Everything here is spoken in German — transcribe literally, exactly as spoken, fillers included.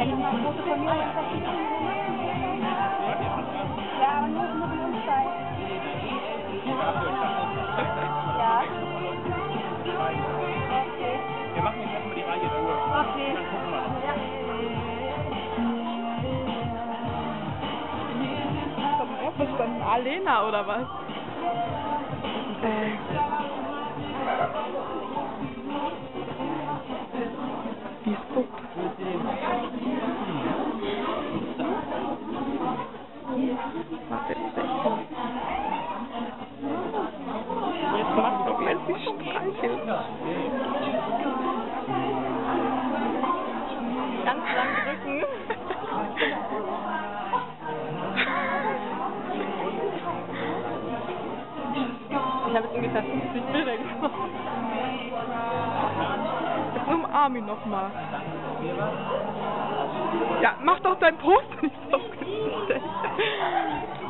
Wenn ich mal ein Foto von mir und das sieht ja, aber nur, nur für uns zwei. Ja. Okay. Wir machen jetzt erstmal die Reihe durch. Okay. Dann gucken wir noch. Ja. Was ist dann Alena oder was? Äh. Wie ist Book? Warte, jetzt mach doch, wenn sie streichelt. Ganz lang drücken. Ich habe jetzt ungefähr fünfzig Bilder gemacht. Jetzt umarm ihn noch mal. Ja, mach doch dein Post nicht so.